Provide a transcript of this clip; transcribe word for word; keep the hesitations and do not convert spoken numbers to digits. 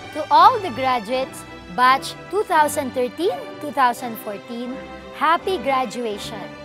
To all the graduates, Batch two thousand thirteen to two thousand fourteen, happy graduation!